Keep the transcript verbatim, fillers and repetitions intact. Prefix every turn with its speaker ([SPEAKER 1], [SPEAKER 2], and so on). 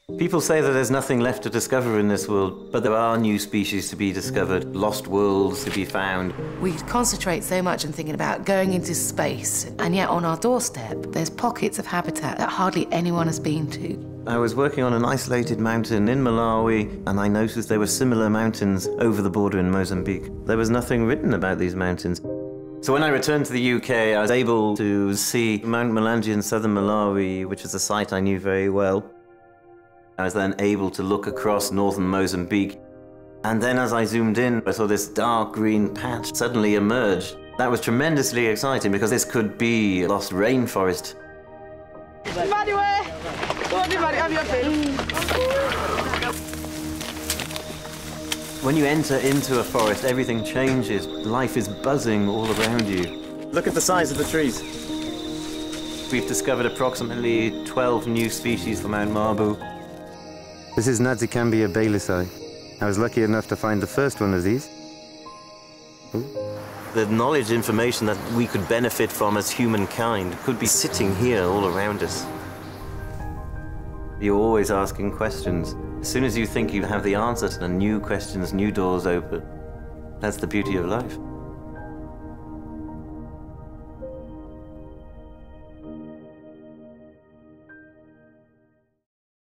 [SPEAKER 1] People say that there's nothing left to discover in this world, but there are new species to be discovered, lost worlds to be found.
[SPEAKER 2] We concentrate so much on thinking about going into space, and yet on our doorstep, there's pockets of habitat that hardly anyone has been to.
[SPEAKER 1] I was working on an isolated mountain in Malawi, and I noticed there were similar mountains over the border in Mozambique. There was nothing written about these mountains. So when I returned to the U K, I was able to see Mount Mulanje in southern Malawi, which is a site I knew very well. I was then able to look across northern Mozambique. And then as I zoomed in, I saw this dark green patch suddenly emerge. That was tremendously exciting because this could be a lost rainforest. When you enter into a forest, everything changes. Life is buzzing all around you. Look at the size of the trees. We've discovered approximately twelve new species for Mount Mabu. This is Julian Bayliss. I was lucky enough to find the first one of these. Ooh. The knowledge, information that we could benefit from as humankind could be sitting here all around us. You're always asking questions. As soon as you think you have the answer to the new questions, new doors open. That's the beauty of life.